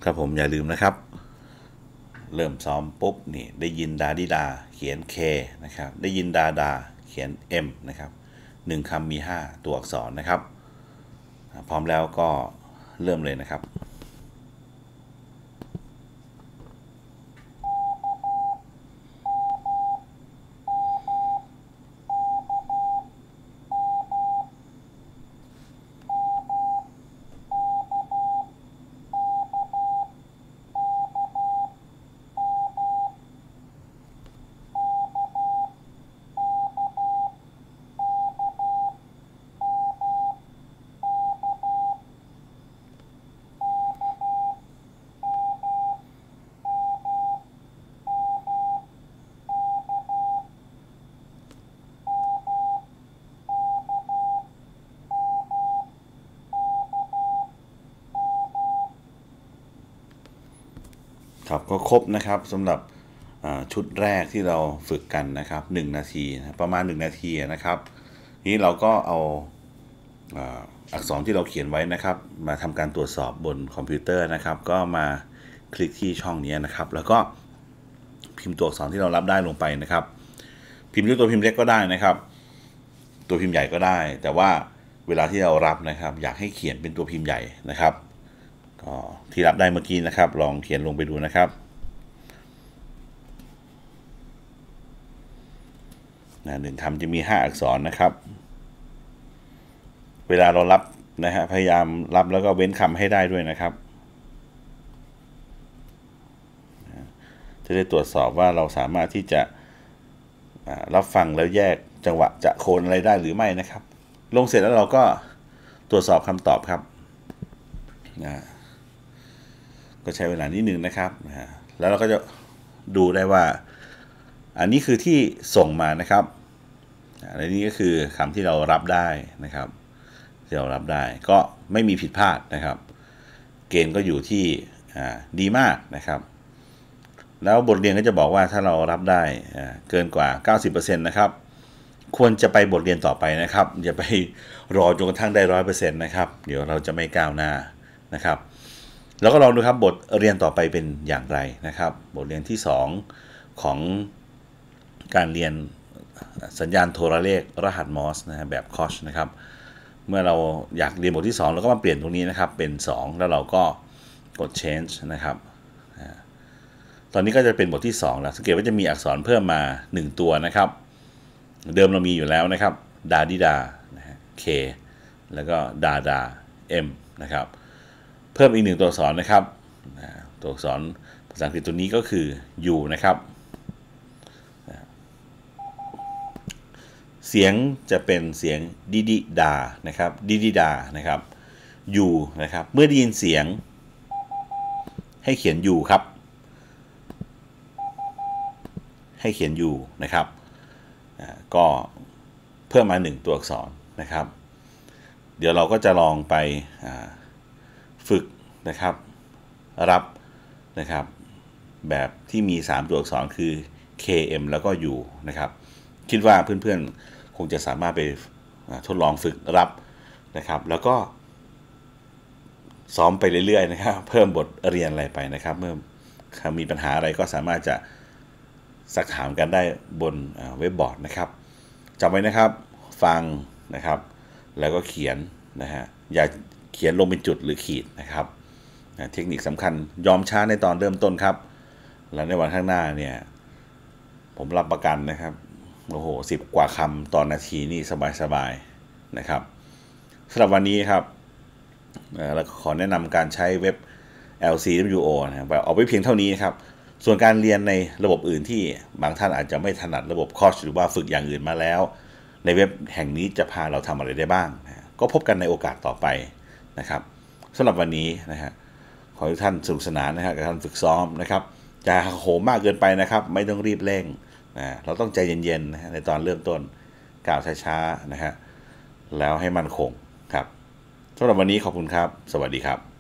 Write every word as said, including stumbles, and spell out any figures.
ครับผมอย่าลืมนะครับเริ่มซ้อมปุ๊บนี่ได้ยินดาดิดาเขียน K นะครับได้ยินดาดาเขียน M นะครับหนึ่งคำมีห้าตัวอักษรนะครับพร้อมแล้วก็เริ่มเลยนะครับครับก็ครบนะครับสำหรับชุดแรกที่เราฝึกกันนะครับหนึ่งนาทีประมาณหนึ่งนาทีนะครับนี้เราก็เอาอักษรที่เราเขียนไว้นะครับมาทำการตรวจสอบบนคอมพิวเตอร์นะครับก็มาคลิกที่ช่องนี้นะครับแล้วก็พิมพ์ตัวอักษรที่เรารับได้ลงไปนะครับพิมพ์ด้วยตัวพิมพ์เล็กก็ได้นะครับตัวพิมพ์ใหญ่ก็ได้แต่ว่าเวลาที่เรารับนะครับอยากให้เขียนเป็นตัวพิมพ์ใหญ่นะครับก็ที่รับได้เมื่อกี้นะครับลองเขียนลงไปดูนะครับนะหนึ่งคำจะมีห้าอักษรนะครับเวลาเรารับนะฮะพยายามรับแล้วก็เว้นคำให้ได้ด้วยนะครับจะได้ตรวจสอบว่าเราสามารถที่จะรับฟังแล้วแยกจังหวะจะโคนอะไรได้หรือไม่นะครับลงเสร็จแล้วเราก็ตรวจสอบคำตอบครับนะก็ใช้เวลานิดนึงนะครับนะแล้วเราก็จะดูได้ว่าอันนี้คือที่ส่งมานะครับอันนี้ก็คือคำที่เรารับได้นะครับที่เรารับได้ก็ไม่มีผิดพลาดนะครับเกณฑ์ก็อยู่ที่ดีมากนะครับแล้วบทเรียนก็จะบอกว่าถ้าเรารับได้เกินกว่า เก้าสิบเปอร์เซ็นต์ นะครับควรจะไปบทเรียนต่อไปนะครับอย่าไปรอจนกระทั่งได้ ร้อยเปอร์เซ็นต์ นะครับเดี๋ยวเราจะไม่ก้าวหน้านะครับแล้วก็ลองดูครับบทเรียนต่อไปเป็นอย่างไรนะครับบทเรียนที่สองของการเรียนสัญญาณโทรเลขรหัสมอร์สนะแบบคอชนะครับเมื่อเราอยากเรียนบทที่สองเราก็มาเปลี่ยนตรงนี้นะครับเป็นสองแล้วเราก็กด change นะครับตอนนี้ก็จะเป็นบทที่สองแล้วสังเกตว่าจะมีอักษรเพิ่มมาหนึ่งตัวนะครับเดิมเรามีอยู่แล้วนะครับดาดิดา K แล้วก็ดาดา M นะครับเพิ่มอีกหนึ่งตัวอักษรนะครับตัวอักษรภาษาอังกฤษตัวนี้ก็คือ U นะครับเสียงจะเป็นเสียงดิดิดานะครับดิดิดานะครับ U นะครับเมื่อได้ยินเสียงให้เขียน U ครับให้เขียน U นะครับก็เพิ่มมาหนึ่งตัวอักษรนะครับเดี๋ยวเราก็จะลองไปฝึกนะครับรับนะครับแบบที่มีสามตัวอักษรคือ เค เอ็ม แล้วก็ U นะครับคิดว่าเพื่อนๆคงจะสามารถไปทดลองฝึกรับนะครับแล้วก็ซ้อมไปเรื่อยๆนะครับเพิ่มบทเรียนอะไรไปนะครับเมื่อมีปัญหาอะไรก็สามารถจะสักถามกันได้บนเว็บบอร์ดนะครับจำไว้นะครับฟังนะครับแล้วก็เขียนนะฮะอย่าเขียนลงเป็นจุดหรือขีดนะครับเทคนิคสำคัญยอมช้าในตอนเริ่มต้นครับแล้วในวันข้างหน้าเนี่ยผมรับประกันนะครับโอ้โหสิบกว่าคำตอนนาทีนี่สบายๆนะครับสำหรับวันนี้ครับเราขอแนะนำการใช้เว็บ แอล ซี ดับเบิลยู โอ นะครับเอาไว้เพียงเท่านี้ครับส่วนการเรียนในระบบอื่นที่บางท่านอาจจะไม่ถนัดระบบคอร์สหรือว่าฝึกอย่างอื่นมาแล้วในเว็บแห่งนี้จะพาเราทำอะไรได้บ้างนะก็พบกันในโอกาสต่อไปนะครับสำหรับวันนี้นะฮะขอให้ท่านสนุกสนานนะครับกับการฝึกซ้อมนะครับจะโหมมากเกินไปนะครับไม่ต้องรีบเร่งนะเราต้องใจเย็นๆนะในตอนเริ่มต้นก้าวช้าๆนะฮะแล้วให้มั่นคงครับสำหรับวันนี้ขอบคุณครับสวัสดีครับ